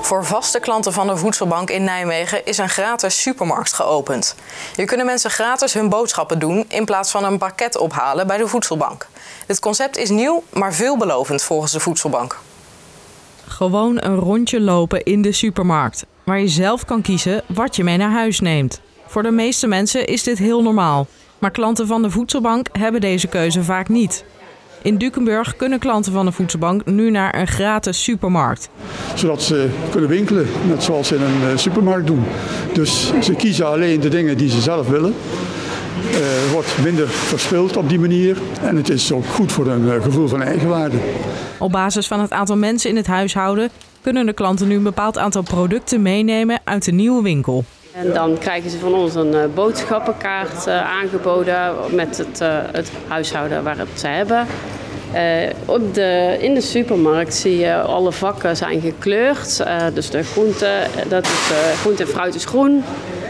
Voor vaste klanten van de Voedselbank in Nijmegen is een gratis supermarkt geopend. Hier kunnen mensen gratis hun boodschappen doen in plaats van een pakket ophalen bij de Voedselbank. Dit concept is nieuw, maar veelbelovend volgens de Voedselbank. Gewoon een rondje lopen in de supermarkt, waar je zelf kan kiezen wat je mee naar huis neemt. Voor de meeste mensen is dit heel normaal, maar klanten van de Voedselbank hebben deze keuze vaak niet. In Dukenburg kunnen klanten van de Voedselbank nu naar een gratis supermarkt. Zodat ze kunnen winkelen, net zoals ze in een supermarkt doen. Dus ze kiezen alleen de dingen die ze zelf willen. Er wordt minder verspild op die manier en het is ook goed voor een gevoel van eigenwaarde. Op basis van het aantal mensen in het huishouden kunnen de klanten nu een bepaald aantal producten meenemen uit de nieuwe winkel. En dan krijgen ze van ons een boodschappenkaart aangeboden met het huishouden waar het ze hebben. In de supermarkt zie je alle vakken zijn gekleurd. Dus de groente, groente en fruit is groen.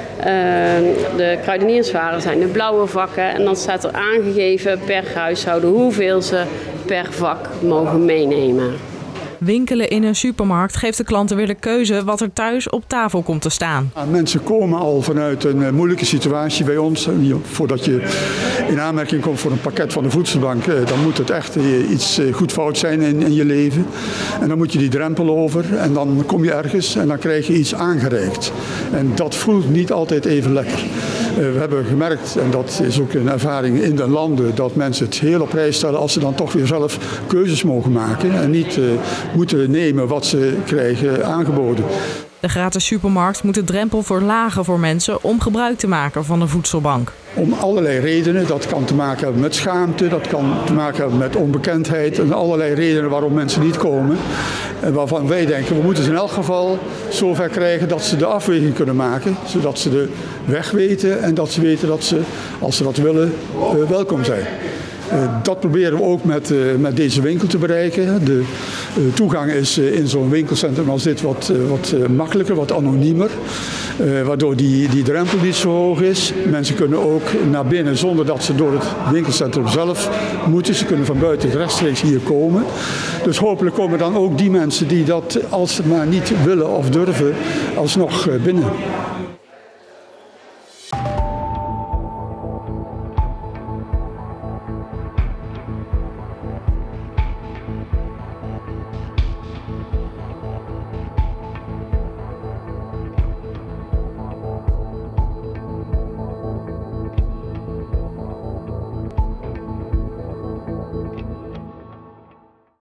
De kruidenierswaren zijn de blauwe vakken. En dan staat er aangegeven per huishouden hoeveel ze per vak mogen meenemen. Winkelen in een supermarkt geeft de klanten weer de keuze wat er thuis op tafel komt te staan. Mensen komen al vanuit een moeilijke situatie bij ons. Voordat je in aanmerking komt voor een pakket van de Voedselbank, dan moet het echt iets goed fout zijn in je leven. En dan moet je die drempel over en dan kom je ergens en dan krijg je iets aangereikt. En dat voelt niet altijd even lekker. We hebben gemerkt, en dat is ook een ervaring in de landen, dat mensen het heel op prijs stellen als ze dan toch weer zelf keuzes mogen maken en niet moeten nemen wat ze krijgen aangeboden. De gratis supermarkt moet de drempel verlagen voor mensen om gebruik te maken van de Voedselbank. Om allerlei redenen. Dat kan te maken hebben met schaamte, dat kan te maken hebben met onbekendheid en allerlei redenen waarom mensen niet komen. En waarvan wij denken, we moeten ze in elk geval zover krijgen dat ze de afweging kunnen maken. Zodat ze de weg weten en dat ze weten dat ze, als ze dat willen, welkom zijn. Dat proberen we ook met deze winkel te bereiken. De toegang is in zo'n winkelcentrum als dit wat makkelijker, wat anoniemer. Waardoor die drempel niet zo hoog is. Mensen kunnen ook naar binnen zonder dat ze door het winkelcentrum zelf moeten. Ze kunnen van buiten rechtstreeks hier komen. Dus hopelijk komen dan ook die mensen die dat, als ze maar niet willen of durven, alsnog binnen.